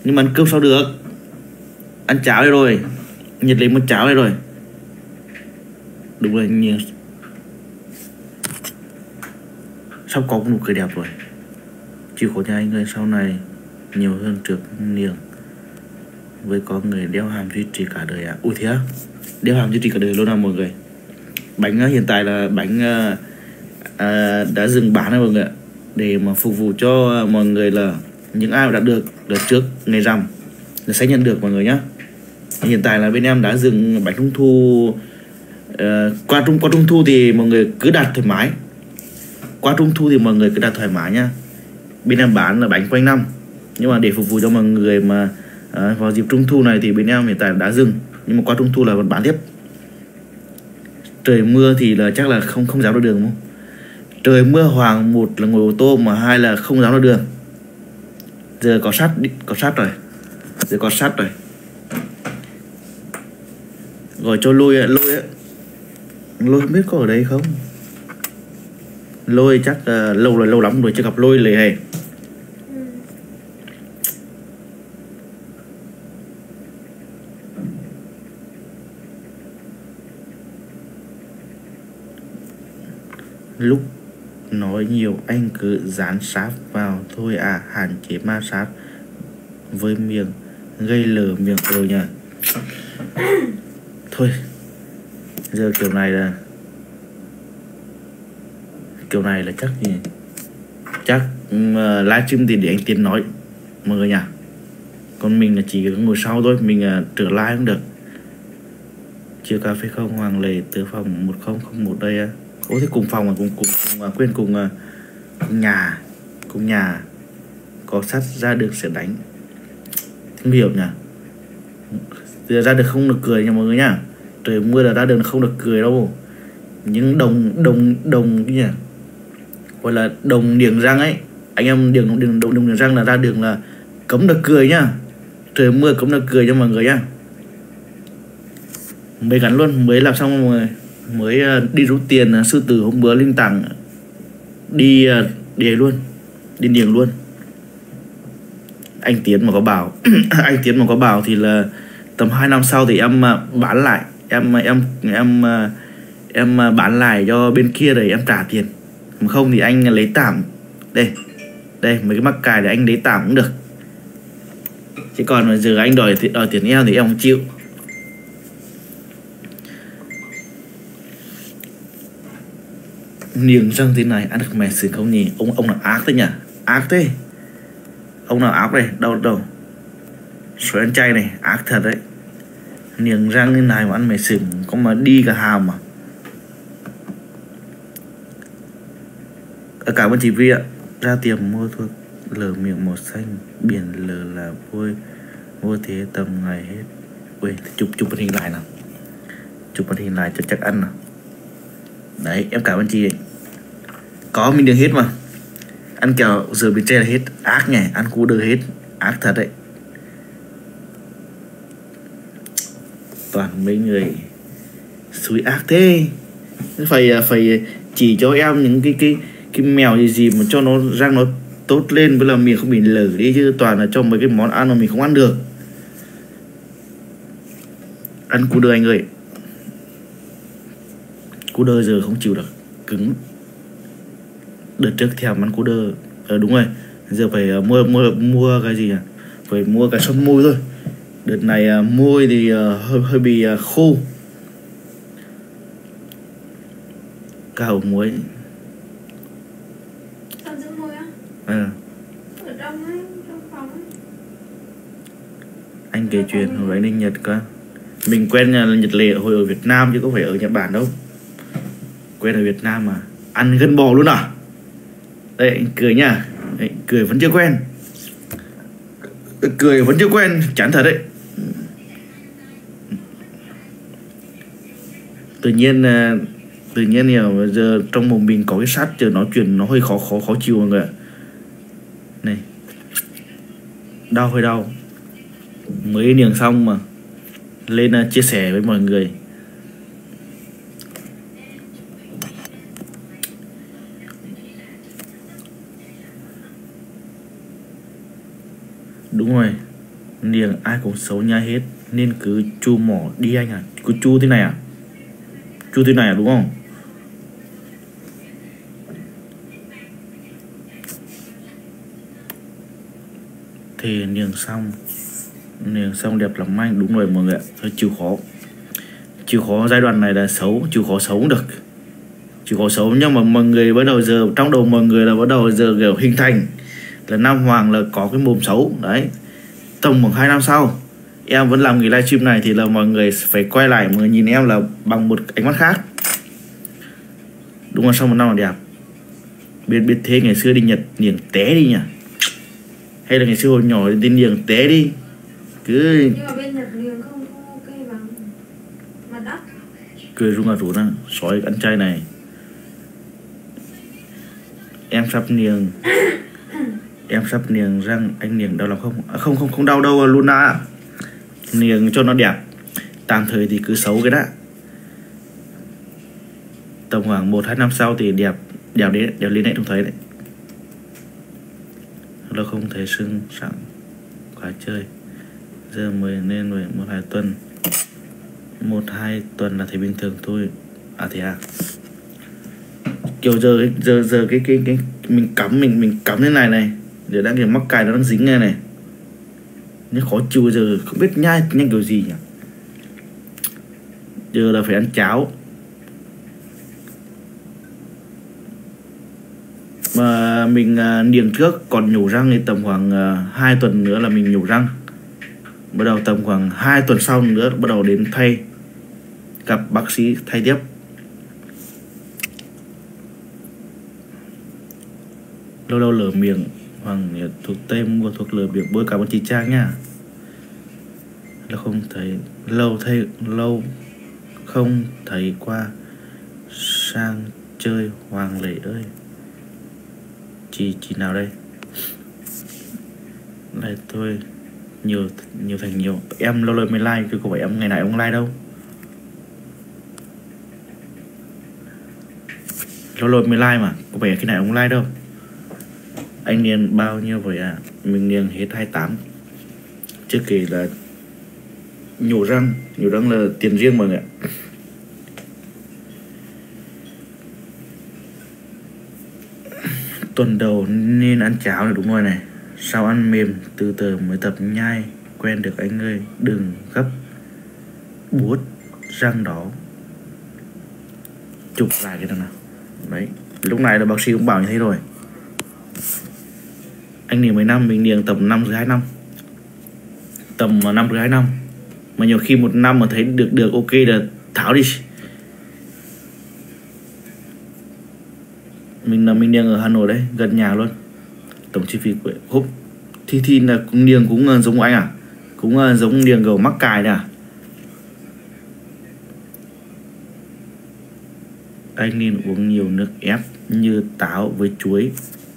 Nhưng mà ăn cơm sao được, ăn cháo đây rồi, nhiệt lấy một cháo đây rồi. Đúng rồi, nhiều sắp có một nụ cười đẹp rồi. Chịu khổ nhà anh ơi, sau này nhiều hơn trước niềng. Với có người đeo hàm duy trì cả đời à? Ui thế á? Đeo hàm duy trì cả đời luôn à mọi người? Bánh hiện tại là bánh đã dừng bán rồi mọi người ạ. Để mà phục vụ cho mọi người là những ai đã được đợt trước ngày rằm là sẽ nhận được mọi người nhé. Hiện tại là bên em đã dừng bánh trung thu. Qua trung thu thì mọi người cứ đặt thoải mái. Qua trung thu thì mọi người cứ đặt thoải mái nhá. Bên em bán là bánh quanh năm. Nhưng mà để phục vụ cho mọi người mà vào dịp trung thu này thì bên em hiện tại đã dừng. Nhưng mà qua trung thu là vẫn bán tiếp. Trời mưa thì là chắc là không dám ra đường đúng không? Trời mưa hoàng, một là ngồi ô tô mà hai là không dám ra đường. Giờ có sắt rồi. Giờ có sắt rồi. Gọi cho lôi á. Lôi không biết có ở đây không? Lôi chắc lâu lắm rồi chưa gặp lôi lề hề. Lúc nói nhiều anh cứ dán sáp vào thôi à, hạn chế ma sát với miệng gây lở miệng rồi nhỉ. Thôi giờ kiểu này là chắc livestream thì để anh Tiến nói mọi người nhỉ. Còn mình là chỉ ngồi sau thôi, mình trở like cũng được. Chưa cà phê không? Hoàng Lệ từ phòng 1001 đây á. Ủa thế cùng phòng mà cùng nhà có sắt ra được sẽ đánh. Không hiểu nhỉ. Giờ ra được không được cười nha mọi người nhá. Trời mưa là ra đường không được cười đâu. Những đồng cái nhỉ, gọi là đồng niềng răng ấy. Anh em đồng niềng răng là ra đường là cấm được cười nhá. Trời mưa cấm được cười cho mọi người nhá. Mới gắn luôn, mới làm xong mọi người. Mới đi rút tiền sư tử hôm bữa linh tặng. Đi để luôn, đi niềng luôn. Anh Tiến mà có bảo anh Tiến mà có bảo thì là tầm 2 năm sau thì em bán lại. Em bán lại cho bên kia rồi em trả tiền. Mà không thì anh lấy tạm. Đây mấy cái mắc cài để anh lấy tạm cũng được. Chứ còn giờ anh đòi tiền em thì em không chịu. Niềng răng thế này ăn được mè sườn không nhỉ? Ông nào ác thế nhỉ? Ác thế. Ông nào ác đây? Đâu Số ăn chay này ác thật đấy. Niềng răng như này mà ăn mè sườn có mà đi cả hàm mà. Cảm ơn chị Vi ạ. Ra tiệm mua thuốc lở miệng màu xanh, biển lở là vô thế tầm ngày hết. Ui, chụp màn hình lại nào. Chụp màn hình lại cho chắc ăn nào. Đấy, em cảm ơn chị ấy. Có mình được hết mà. Ăn kẹo giờ bị tre là hết. Ác nhỉ, ăn cú đưa hết. Ác thật đấy. Toàn mấy người xui ác thế. Phải chỉ cho em những cái mèo gì mà cho nó răng nó tốt lên, với là miệng không bị lở đi, chứ toàn là cho mấy cái món ăn mà mình không ăn được. Ăn cú đưa anh ơi. Cú đơ giờ không chịu được, cứng. Đợt trước thèm ăn cú đơ. Đúng rồi, giờ phải mua cái gì à? Phải mua cái son môi thôi. Đợt này môi thì hơi bị khô. Cào muối. Con giữ môi á? Ở trong phòng ấy. Anh kể chuyện hồi anh đi Nhật cơ. Mình quen Nhật Lệ hồi ở Việt Nam chứ không phải ở Nhật Bản đâu. Quen ở Việt Nam mà ăn gân bò luôn à? Đây anh cười nha. Đấy, cười vẫn chưa quen. Cười vẫn chưa quen, chán thật đấy. Tự nhiên nhiều giờ trong mồm mình có cái sắt, giờ nói chuyện nó hơi khó chịu mọi người ạ. Này, hơi đau. Mới niềng xong mà lên chia sẻ với mọi người. Đúng rồi, Niềng ai cũng xấu nhai hết nên cứ chu mỏ đi anh à. Cứ chu thế này à? Chu thế này à đúng không? Thì niềng xong đẹp lắm anh. Đúng rồi mọi người ạ. Thôi chịu khó giai đoạn này là xấu, chịu khó xấu cũng được, chịu khó xấu. Nhưng mà mọi người bắt đầu giờ trong đầu mọi người là bắt đầu giờ kiểu hình thành là Nam Hoàng là có cái mồm xấu đấy. Tầm khoảng 2 năm sau em vẫn làm cái livestream này thì là mọi người phải quay lại, mọi người nhìn em là bằng một ánh mắt khác. Đúng là sau 1 năm là đẹp. Biết thế ngày xưa đi Nhật niềng té đi nhỉ, hay là ngày xưa hồi nhỏ đi niềng té đi cứ. Nhưng mà bên Nhật niềng không ok bằng mặt đất. Cười rung à rú đó, sói ăn chay này. Em sắp niềng răng, anh niềng đau lắm không? À, không đau đâu luôn à. Niềng cho nó đẹp, tạm thời thì cứ xấu cái đã. Tầm khoảng 1-2 năm sau thì đẹp đấy, đẹp lên đấy, không thấy đấy. Nó không thấy sưng sẵn quá chơi. Giờ mới nên rồi 1-2 tuần. 1-2 tuần là thấy bình thường thôi. À thế à? Kiểu giờ cái mình cắm thế này giờ đang kiểu mắc cài nó đang dính này này. Nhưng khó chịu, giờ không biết nhai nhanh kiểu gì nhỉ. Giờ là phải ăn cháo. Mà mình niềng trước còn nhổ răng thì tầm khoảng 2 tuần nữa là mình nhổ răng. Bắt đầu tầm khoảng 2 tuần sau nữa bắt đầu đến thay, gặp bác sĩ thay tiếp. Lâu lở miệng Hoàng thuốc tây mua thuốc lở miệng bôi. Cảm ơn chị Trang nha. Là không thấy lâu không thấy qua sang chơi Hoàng Lệ ơi. Chị nào đây? Này tôi nhiều thành nhiều. Em lâu mới like chứ không phải em ngày nào cũng like đâu. Lâu mới like mà, có phải khi nào cũng like đâu. Anh niên bao nhiêu vậy à? Mình niên hết 28. Trước kể là nhổ răng là tiền riêng mọi người ạ. Tuần đầu nên ăn cháo này, đúng rồi này. Sau ăn mềm từ từ mới tập nhai quen được anh ơi. Đừng gấp buốt răng đó. Chụp lại cái nào. Đấy, lúc này là bác sĩ cũng bảo như thế rồi. Anh niềng mấy năm? Mình niềng tầm 5-2 năm. Tầm 5-2 năm. Mà nhiều khi 1 năm mà thấy được ok là tháo đi. Mình niềng ở Hà Nội đấy, gần nhà luôn. Tổng chi phí của húp thì là niềng cũng giống anh à? Cũng giống niềng gầu mắc cài nè. Anh nên uống nhiều nước ép như táo với chuối